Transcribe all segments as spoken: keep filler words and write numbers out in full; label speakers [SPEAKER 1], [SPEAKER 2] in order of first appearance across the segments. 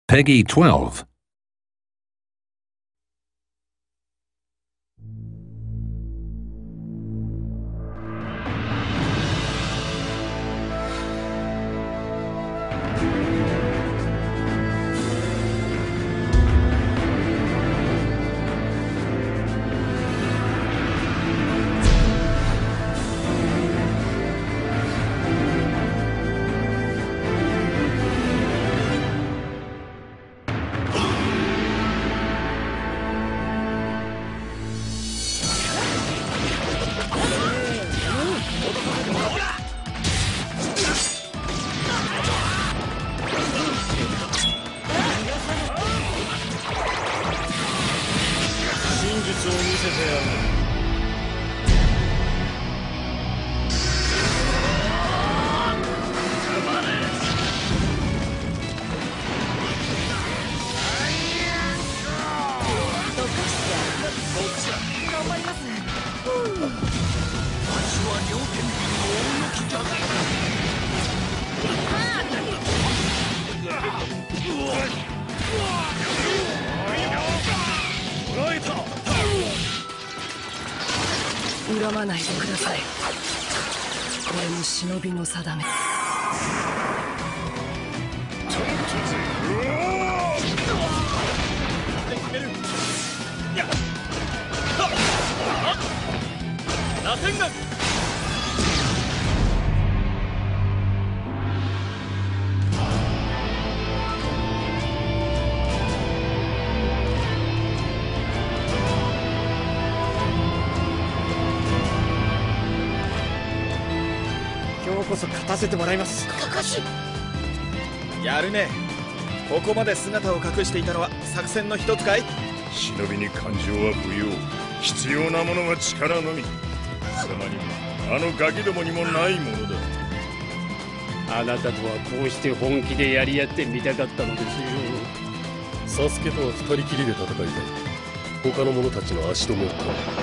[SPEAKER 1] Peggy twelve.
[SPEAKER 2] 恨まないでください。これも忍びの定め。
[SPEAKER 3] 螺旋丸。
[SPEAKER 4] 今日こそ勝たせてもらいます。
[SPEAKER 3] かかしやるね。ここまで姿を隠していたのは作戦の一つかい？
[SPEAKER 5] 忍びに感情は不要。必要なものは力のみ。貴様にもあのガキどもにもないものだ。
[SPEAKER 6] あなたとはこうして本気でやり合ってみたかったのですよ。
[SPEAKER 7] サスケとは二人きりで戦いたい。他の者たちの足止めをか。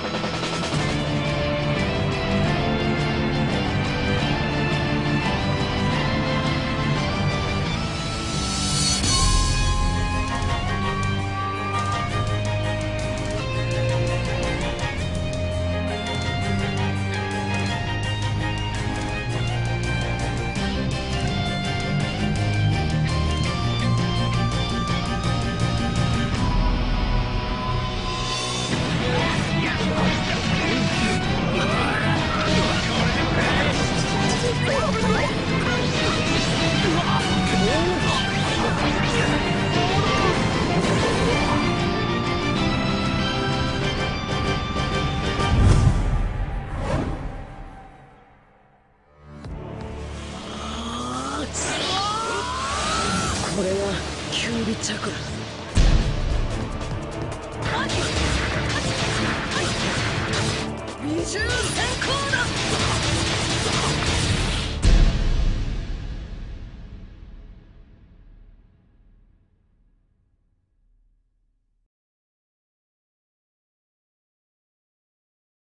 [SPEAKER 2] これがキュウリチャクラ。美獣先行だ。